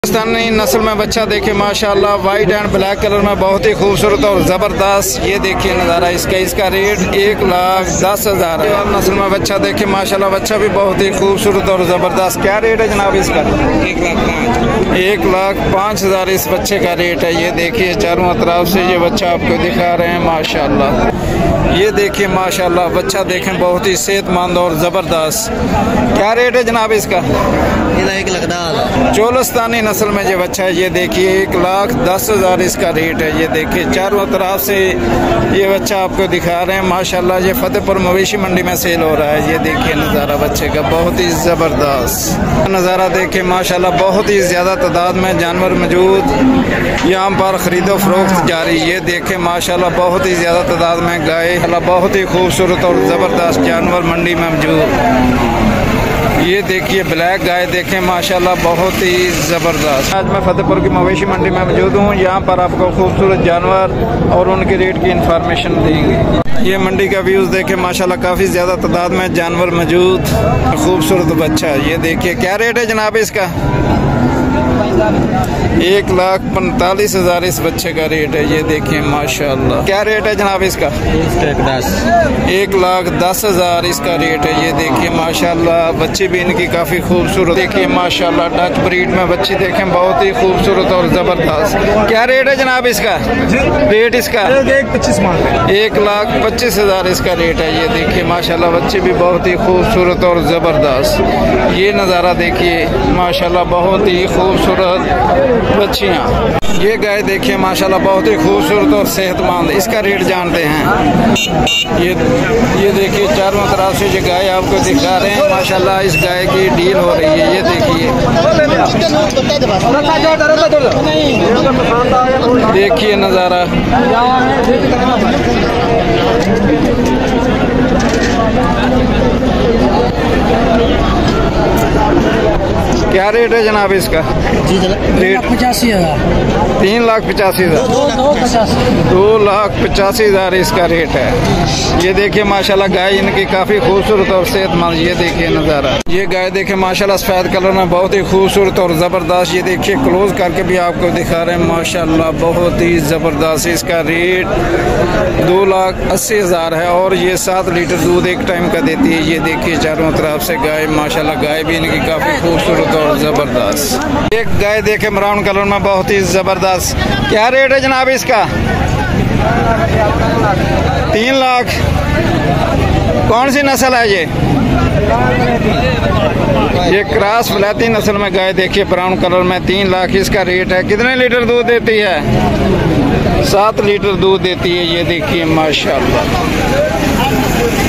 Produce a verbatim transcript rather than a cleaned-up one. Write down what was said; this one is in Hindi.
पाकिस्तानी नस्ल में बच्चा देखिए माशाल्लाह, वाइट एंड ब्लैक कलर में बहुत ही खूबसूरत और ज़बरदस्त। ये देखिए नज़ारा इसका इसका रेट एक लाख दस हज़ार है। नस्ल में बच्चा देखिए माशाल्लाह, बच्चा भी बहुत ही खूबसूरत और ज़बरदस्त। क्या रेट है जनाब इसका? एक लाख पाँच एक लाख पाँच हज़ार इस बच्चे का रेट है। ये देखिए चारों तरफ से ये बच्चा आपको दिखा रहे हैं माशाल्लाह। ये देखिए माशाल्लाह, बच्चा देखें बहुत ही सेहतमंद और ज़बरदस्त। क्या रेट है जनाब इसका? एक लाख दस। चोलस्तानी नस्ल में ये बच्चा है। ये देखिए एक लाख दस हज़ार इसका रेट है। ये देखिए चारों तरफ से ये बच्चा आपको दिखा रहे हैं माशाल्लाह। ये फतेहपुर मवेशी मंडी में सेल हो रहा है। ये देखिए नज़ारा बच्चे का बहुत ही ज़बरदस्त नज़ारा देखिए माशाल्लाह, बहुत ही ज़्यादा तादाद में जानवर मौजूद यहाँ पर खरीदो फरोख्त जारी। ये देखे माशाल्लाह, बहुत ही ज़्यादा तादाद में गाय, बहुत ही खूबसूरत और ज़बरदस्त जानवर मंडी में मौजूद। ये देखिए ब्लैक गाय देखें माशाल्लाह, बहुत ही ज़बरदस्त। आज मैं फतेहपुर की मवेशी मंडी में मौजूद हूँ। यहाँ पर आपको खूबसूरत जानवर और उनके रेट की इंफॉर्मेशन देंगे। ये मंडी का व्यूज़ देखें माशाल्लाह, काफ़ी ज़्यादा तादाद में जानवर मौजूद, खूबसूरत बच्चा। ये देखिए क्या रेट है जनाब इसका? एक लाख पैंतालीस हज़ार इस बच्चे का रेट है। ये देखिए माशाल्लाह। क्या रेट है जनाब इसका? एक दस एक लाख दस हज़ार इसका रेट है। ये देखिए माशाल्लाह, बच्चे भी इनकी काफ़ी खूबसूरत देखिए माशाल्लाह। डच ब्रीड में बच्चे देखें बहुत ही खूबसूरत और ज़बरदस्त। क्या रेट है जनाब इसका? रेट इसका पच्चीस एक लाख पच्चीस हज़ार इसका रेट है। ये देखिए माशाल्लाह, बच्चे भी बहुत ही खूबसूरत और ज़बरदस्त। ये नज़ारा देखिए माशाल्लाह, बहुत ही खूबसूरत बच्चियाँ। ये गाय देखिए माशाल्लाह, बहुत ही खूबसूरत और सेहतमंद। इसका रेट जानते हैं। ये ये देखिए चारों तरफ से जो गाय आपको दिखा रहे हैं माशाल्लाह, इस गाय की डील हो रही है। ये देखिए देखिए नज़ारा। क्या रेट है जनाब इसका? रेट पचासी हजार तीन लाख पचासी हजार दो लाख पचासी हजार इसका रेट है। ये देखिए माशाल्लाह, गाय इनकी काफ़ी खूबसूरत और सेहतमंद। ये देखिए नज़ारा। ये गाय देखिए माशाल्लाह, सफ़ेद कलर में बहुत ही खूबसूरत और ज़बरदस्त। ये देखिए क्लोज करके भी आपको दिखा रहे हैं माशाल्लाह, बहुत ही ज़बरदस्त। इसका रेट दो लाख अस्सी हज़ार है और ये सात लीटर दूध एक टाइम का देती है। ये देखिए चारों तरफ से गाय माशाल्लाह, गाय भी इनकी काफ़ी खूबसूरत और ज़बरदस्त। एक गाय देखे ब्राउन कलर में बहुत ही ज़बरदस्त। क्या रेट है जनाब इसका? तीन लाख। कौन सी नस्ल है ये? ये क्रॉस वलायती नस्ल में गाय देखिए ब्राउन कलर में। तीन लाख इसका रेट है। कितने लीटर दूध देती है? सात लीटर दूध देती है। ये देखिए माशाल्लाह।